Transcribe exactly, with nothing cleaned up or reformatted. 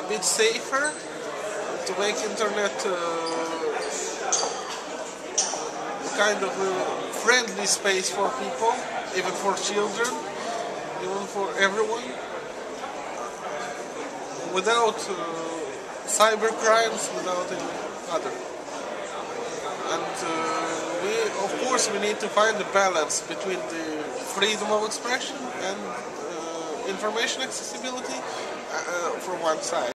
bit safer, to make internet uh, kind of a friendly space for people, even for children, even for everyone, without uh, cyber crimes, without any other. And uh, we, of course, we need to find a balance between the freedom of expression and uh, information accessibility uh, from one side.